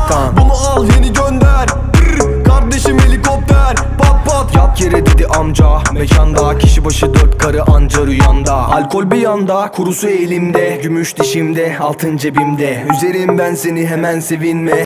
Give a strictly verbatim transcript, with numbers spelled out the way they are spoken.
Uzaktan bunu al yeni gönder. Brr, kardeşim helikopter pat pat. yat yere dedi amca mekanda, kişi başı dört karı anca rüyanda. Alkol bir yanda, kurusu elimde, gümüş dişimde, altın cebimde. Üzerim ben seni, hemen sevinme.